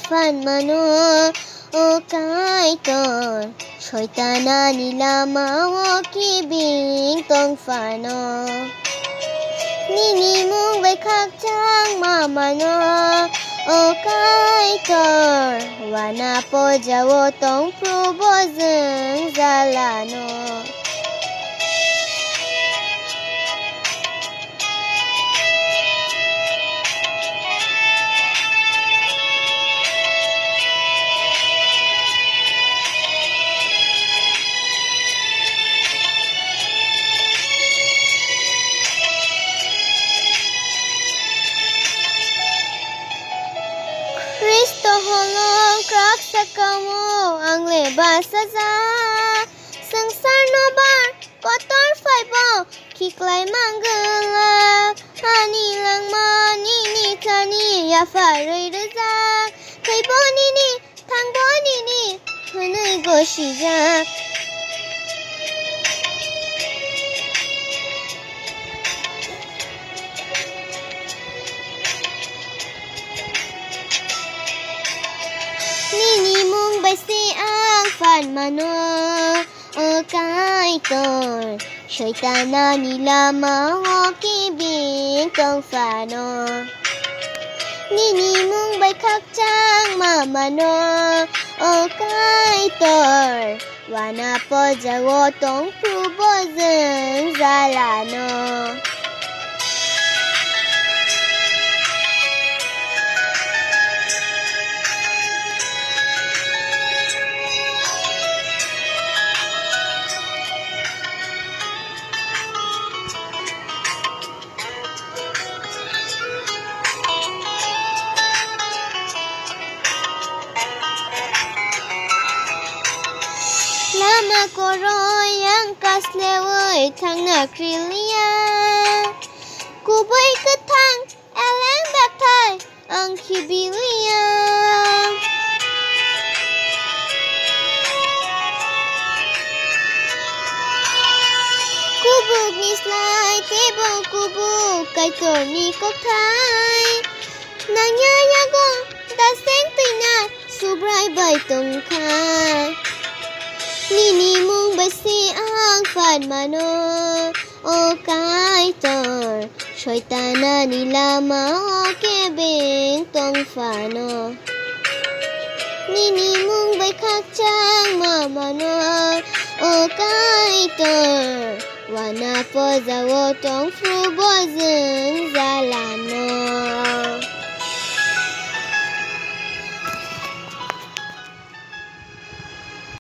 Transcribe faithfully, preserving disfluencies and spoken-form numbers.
fanmano o kaitor Shoitana nilama o kibing tong fano Nini mung bai khak chang mamano o kaitor Wana po jawo tong prubo zeng zalano Kristo holong krak sakamo ang lebas saja Sengsar nobar kotor faibo kiklay manggelak Hani lang mani ni tani ya faray rezak Kay boni ni tang boni ni hanay go shijak Nini mung bai si ang fanmano o kaitor Shoitana nilama o kibing tong fano Nini mung bai khak chang mamano o kaitor Wana po jawo tong prubo zeng zalano Lama koroy ang kasleway tang nakrilia Kuboy ketang eleng baktay ang kibilia Kubuk mislay tebol kubuk kay torni koktay Nangyayagong daseng tina subray bay tungkay Nini mung bai si ang fanmano o kaitor Shoitana nilama o kibing tong fano Nini mung bai khak chang mamano o kaitor Wana po zawo tong prubo zeng zalano